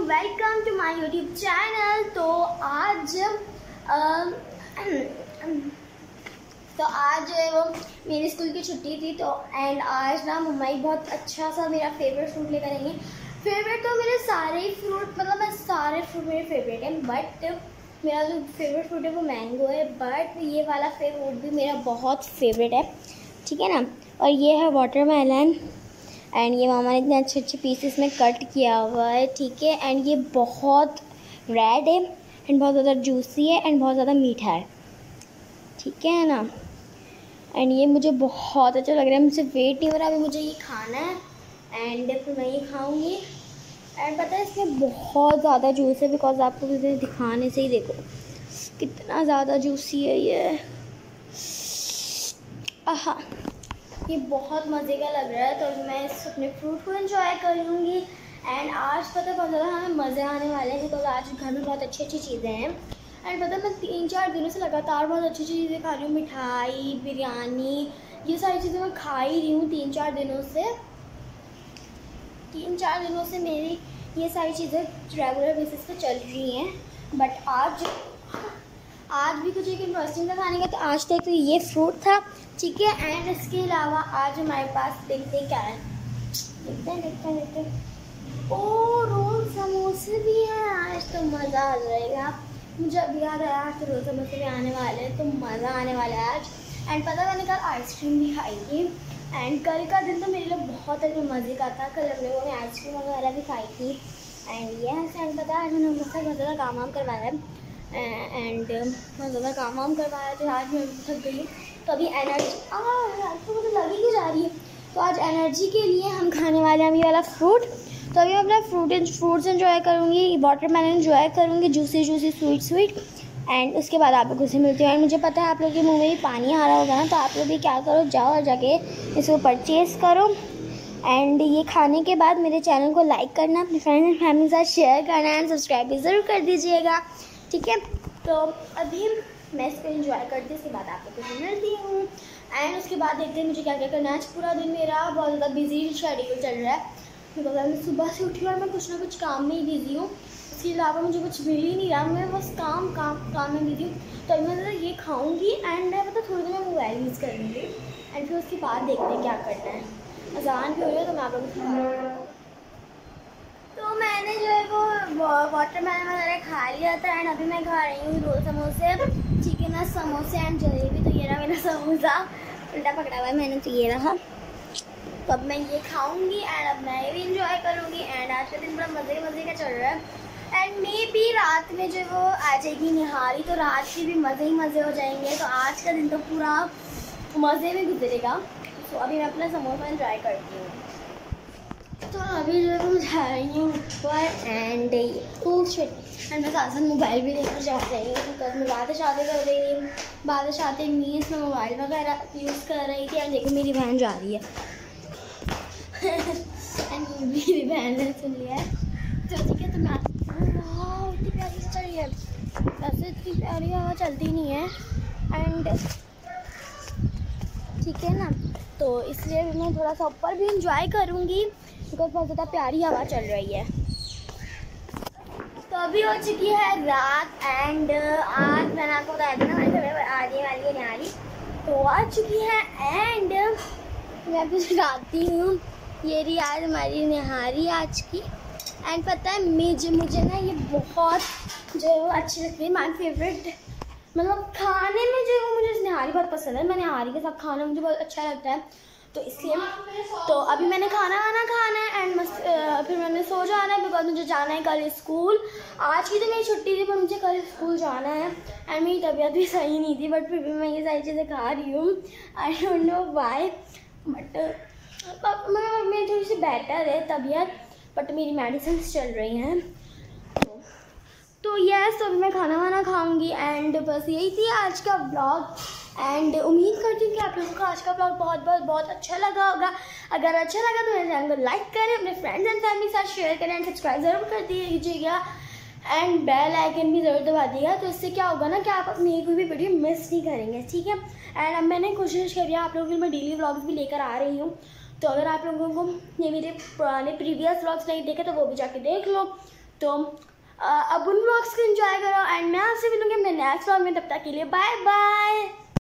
Welcome to my YouTube channel. तो आज जो है वो मेरी स्कूल की छुट्टी थी तो आज ना मम्मा बहुत अच्छा सा मेरा फेवरेट फ्रूट लेकर आएंगे। फेवरेट तो मेरे सारे ही फ्रूट मैं सारे फ्रूट मेरे फेवरेट हैं, बट मेरा जो फेवरेट फ्रूट है वो मैंगो है। बट ये वाला फ्रूट भी मेरा बहुत फेवरेट है, ठीक है ना। और ये है वाटरमेलन एंड ये मामा ने इतने अच्छे अच्छे पीसेस में कट किया हुआ है, ठीक है। एंड ये बहुत रेड है एंड बहुत ज़्यादा जूसी है एंड बहुत ज़्यादा मीठा है, ठीक है ना। एंड ये मुझे बहुत अच्छा लग रहा है, मुझे वेट नहीं हो रहा, अभी मुझे ये खाना है एंड फिर मैं ये खाऊंगी। एंड पता है इसमें बहुत ज़्यादा जूस है, बिकॉज आपको मुझे दिखाने से ही देखो कितना ज़्यादा जूसी है ये। आहा, ये बहुत मज़े का लग रहा है। तो मैं इस अपने फ्रूट को एंजॉय करूँगी। एंड आज पता है बहुत ज़्यादा हमें मज़े आने वाले हैं, बिकॉज आज घर में बहुत अच्छी अच्छी चीज़ें हैं। एंड पता है मैं 3-4 दिनों से लगातार बहुत अच्छी अच्छी चीज़ें खा रही हूँ, मिठाई, बिरयानी, ये सारी चीज़ें मैं खा ही रही हूँ 3-4 दिनों से। 3-4 दिनों से मेरी ये सारी चीज़ें रेगुलर बेसिस पे चल रही हैं। बट आज भी कुछ एक इंटरेस्टिंग था खाने का, तो आज तक तो ये फ्रूट था, ठीक है। एंड इसके अलावा आज हमारे पास देखते क्या है, देखते हैं। ओ रोल समोसे भी हैं, आज तो मज़ा आ जाएगा। मुझे अभी याद आया आज तो रोल समोसे भी आने वाले हैं, तो मज़ा आने वाला है आज। एंड पता है मैंने कल आइसक्रीम भी खाई थी। एंड कल का दिन तो मेरे लिए बहुत मज़े का था। कल हम लोगों ने आइसक्रीम वगैरह भी खाई थी। एंड यस, एंड पता है आज मैंने बहुत ज़्यादा काम वाम करवाया है एंड बहुत ज़्यादा काम वाम करवाया, तो आज मैं थक गई हूँ। तो अभी एनर्जी तो मुझे लगी ही जा रही है। तो आज एनर्जी के लिए हम खाने वाले हैं ये वाला फ्रूट। तो अभी मैं अपना फ्रूट्स एंजॉय करूँगी, वाटरमेलन एंजॉय करूँगी, जूसी स्वीट। एंड उसके बाद आप लोगों से मिलती हूँ। एंड मुझे पता है आप लोगों के मुँह में भी पानी आ रहा होगा ना, तो आप लोग भी क्या करो, जाओ और जाके इसको परचेज़ करो। एंड ये खाने के बाद मेरे चैनल को लाइक करना, अपने फ्रेंड्स एंड फैमिली के साथ शेयर करना एंड सब्सक्राइब भी ज़रूर कर दीजिएगा, ठीक है। तो अभी मैं इसको एंजॉय करती हूँ, उसके बाद आप लोगों को मिलती हूँ। एंड उसके बाद देखते हैं मुझे क्या क्या करना है। आज पूरा दिन मेरा बहुत ज़्यादा बिजी शेड्यूल चल रहा है, बिकॉज मैं सुबह से उठी और मैं कुछ ना कुछ काम में ही बिजी हूँ। इसके अलावा मुझे कुछ मिल ही नहीं रहा, मैं बस काम में बिजी हूँ। तो अभी मैं ये खाऊँगी एंड थोड़ी देर में मोबाइल यूज़ कर लूँगी एंड फिर उसके बाद देखते हैं क्या करना है। अजान भी हो रही है तो मैं आप लोगों को तो मैंने जो है वो वाटरमेलन वगैरह खा लिया था एंड अभी मैं खा रही हूँ रोल समोसे, चिकन समोसे एंड जलेबी। तो ये रहा मेरा समोसा, उल्टा पकड़ा हुआ है मैंने, तो ये रहा। तो अब मैं ये खाऊंगी एंड अब मैं भी इंजॉय करूँगी। एंड आज का दिन बड़ा मज़े का चल रहा है। एंड मे भी रात में जो वो आ जाएगी निहारी, तो रात के भी मज़े ही मज़े हो जाएंगे। तो आज का दिन तो पूरा मज़े में गुजरेगा। तो अभी मैं अपना समोसा एंजॉय करती हूँ। तो अभी जो है जा रही हूँ ऊपर एंड मैं साथ मोबाइल भी लेकर जा रही हूँ, बिकॉज मैं बातें कर रही हूँ। बातें मीन्स मैं मोबाइल वगैरह यूज़ कर रही थी। एंड देखो मेरी बहन जा रही है एंड मेरी बहन ने सुन लिया है, तो ठीक है। तो मैं इतनी प्यारी से चल रही है, वैसे इतनी प्यारी हवा चलती नहीं है एंड ठीक है ना। तो इसलिए मैं थोड़ा सा ऊपर भी इंजॉय करूँगी, बिकॉज बहुत ज़्यादा प्यारी हवा चल रही है। तो अभी हो चुकी है रात एंड आज मैंने आपको बताया था ना हमारे घर में आने वाली है निहारी, तो आ चुकी है एंड मैं अभी लगाती हूँ। ये रही आज हमारी निहारी आज की। एंड पता है मुझे ना ये बहुत जो है वो अच्छी लगती है, माय फेवरेट। खाने में जो है वो मुझे निहारी बहुत पसंद है। मैं निहारी के साथ खाना मुझे बहुत अच्छा लगता है, तो इसलिए तो अभी मैंने खाना खाना है एंड फिर मैंने सो जाना है, बिकॉज मुझे जाना है कल स्कूल। आज की तो मेरी छुट्टी थी पर मुझे कल स्कूल जाना है। एंड मेरी तबीयत भी सही नहीं थी, बट फिर भी मैं ये सारी चीज़ें खा रही हूँ। I don't know why, but मेरी थोड़ी सी बेटर है तबीयत, बट मेरी मेडिसिन चल रही हैं। तो यस, तो अभी मैं खाना खाऊंगी एंड बस यही थी आज का ब्लॉग। एंड उम्मीद करती हूँ कि आप लोगों को आज का ब्लॉग बहुत अच्छा लगा होगा। अगर अच्छा लगा तो मेरे चैनल को लाइक करें, अपने फ्रेंड्स एंड फैमिली के साथ शेयर करें एंड सब्सक्राइब ज़रूर कर दीजिएगा एंड बेल आइकन भी ज़रूर दबा दीजिएगा। तो इससे क्या होगा ना कि आप अपनी कोई भी वीडियो मिस नहीं करेंगे, ठीक है। एंड अब मैंने कोशिश करी है आप लोगों के लिए मैं डेली व्लॉग्स भी लेकर आ रही हूँ। तो अगर आप लोगों को ये मेरे पुराने प्रीवियस व्लॉग्स नहीं देखे तो वो भी जाके देख लो। तो अब उन व्लॉग्स को एंजॉय करो एंड मैं आपसे मिलूंगी अपने नेक्स्ट व्लॉग में। तब तक के लिए बाय बाय।